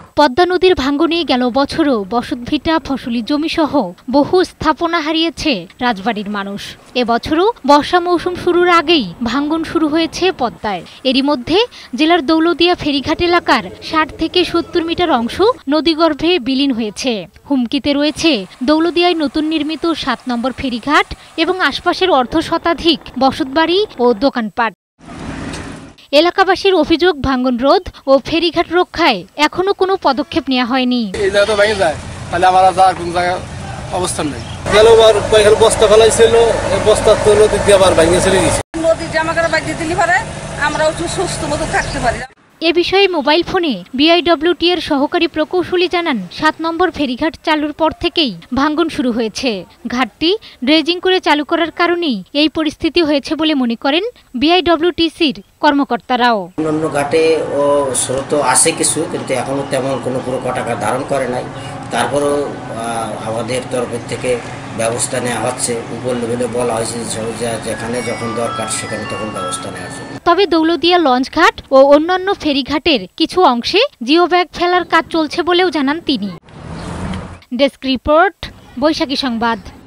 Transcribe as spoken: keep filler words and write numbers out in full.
পদ্মা নদীর ভাঙ্গনে গেল বছরও বসতভিটা, ফসলি জমিসহ বহু স্থাপনা হারিয়েছে রাজবাড়ীর মানুষ। এবছরও বর্ষা মৌসুম শুরুর আগেই ভাঙ্গন শুরু হয়েছে পদ্মায়। এরই মধ্যে জেলার দৌলদিয়া ফেরিঘাট এলাকার ষাট থেকে সত্তর মিটার অংশ নদীগর্ভে বিলীন হয়েছে। হুমকিতে রয়েছে দৌলদিয়ায় নতুন নির্মিত সাত নম্বর ফেরিঘাট এবং আশপাশের অর্ধ শতাধিক বসতবাড়ি ও দোকানপাট। এলাকাবাসীর অভিযোগ, ভাঙ্গন রোধ ও ফেরিঘাট রক্ষায় এখনো কোনো পদক্ষেপ নেওয়া হয়নি। অবস্থান নেই। গেলবার কয়েকখান বস্তা ফেলাইছিল, বস্তা তো নদী দিয়ে আবার ভেঙে চলে গেছে। নদী জামা কাপড় বাইরে দিলে পারে আমরা একটু সুস্থ মতো থাকতে পারি। এ বিষয়ে মোবাইল ফোনে বিআইডব্লিউটি এর সহকারী প্রকৌশলী জানান, সাত নম্বর ফেরিঘাট চালুর পর থেকেই ভাঙ্গন শুরু হয়েছে। ঘাটটি ড্রেজিং করে চালু করার কারণেই এই পরিস্থিতি হয়েছে বলে মনে করেন বিআইডব্লিউটিসির কর্মকর্তারাও। অন্যান্য ঘাটে ও স্রোত আসে কিছু, কিন্তু এখনো তেমন কোনো পুরো কটাকা ধারণ করে নাই। তারপরও আমাদের তরফের থেকে ব্যবস্থা নেওয়া হচ্ছে। উপর লেভেলে বলা হয়েছে যেখানে যখন দরকার সেখানে তখন ব্যবস্থা নেওয়া হচ্ছে। তবে দৌলদিয়া লঞ্চঘাট ও অন্যান্য ফেরিঘাটের কিছু অংশে জিও ব্যাগ ফেলার কাজ চলছে বলেও জানান তিনি। ডেস্ক রিপোর্ট, বৈশাখী সংবাদ।